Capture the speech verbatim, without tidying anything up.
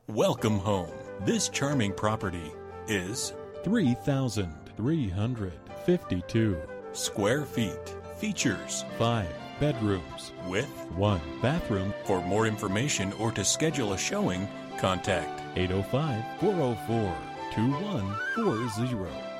Welcome home. This charming property is three thousand three hundred fifty-two square feet. Features five bedrooms with one bathroom. For more information or to schedule a showing, contact eight oh five, four oh four, two one four zero.